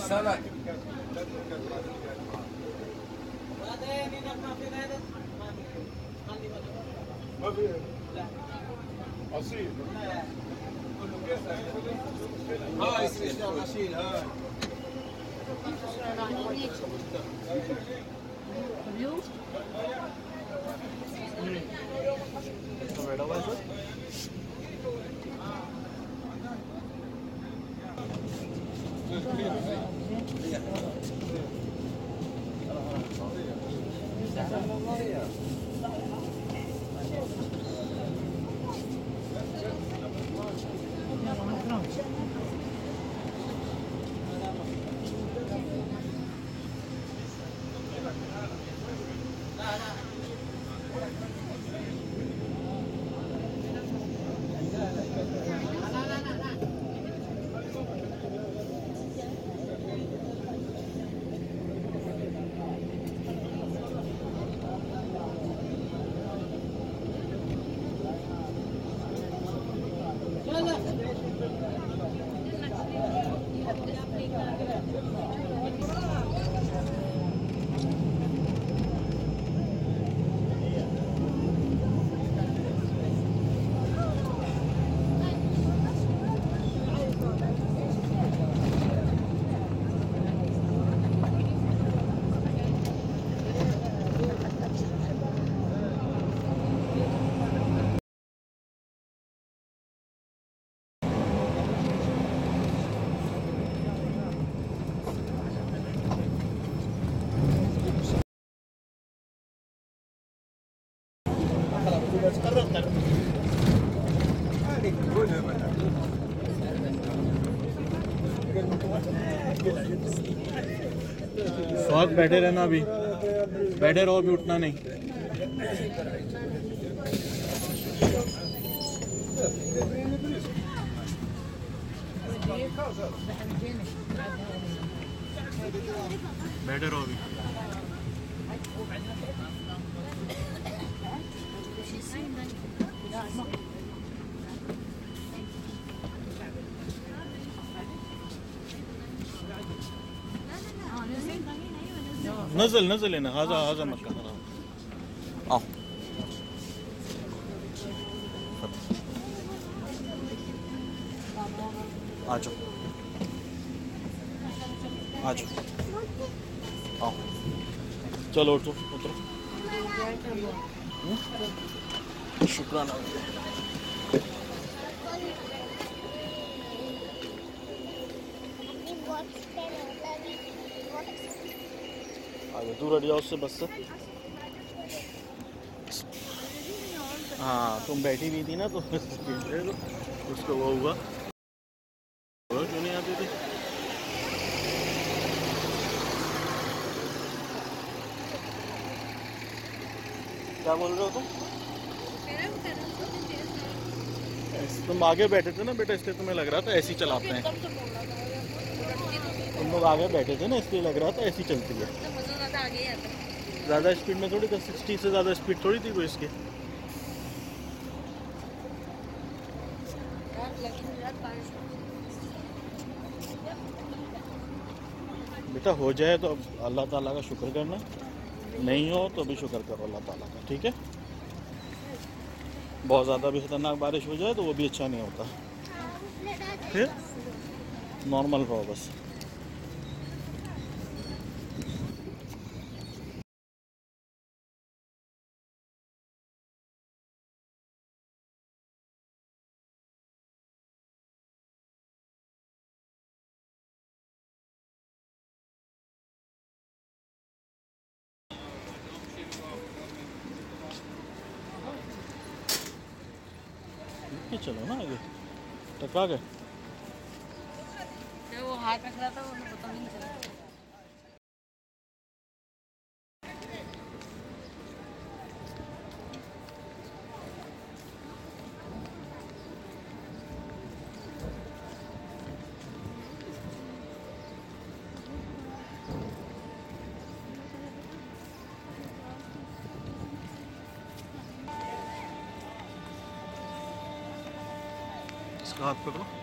سمك. ما في اصيل هاي اصيل هاي स्वाद बैठे रहना, अभी बैठे रहो, अभी उठना नहीं। बैठे रहो अभी। नजल नजल है ना, हाजा हाजा मक्का आओ। आ जाओ आ जाओ, आओ चलो उठो उतरो। शुक्राना। आगे दूर हट जाओ उससे, बस से। हाँ तुम बैठी हुई थी ना, तो उसको वो हुआ, क्यों नहीं आती थी? क्या बोल रहे हो तुम? तुम आगे बैठे थे ना बेटा, इसलिए तुम्हें लग रहा था ऐसी चलाते हैं। तुम लोग आगे बैठे थे ना, इसलिए लग रहा था ऐसी चलती है। ज़्यादा स्पीड में थोड़ी था, 60 से ज़्यादा स्पीड थोड़ी थी वो इसकी। बेटा हो जाए तो अल्लाह ताला का शुक्र करना, नहीं हो तो भी शुक्र करो अल्लाह ताला का, ठीक है? बहुत ज़्यादा भी खतरनाक बारिश हो जाए तो वो भी अच्छा नहीं होता, फिर नॉर्मल रहो बस। चलो ना आगे, टकरा गए। वो हाथ रख रहा था, वो पता नहीं चला। इसका हाथ पकड़ो।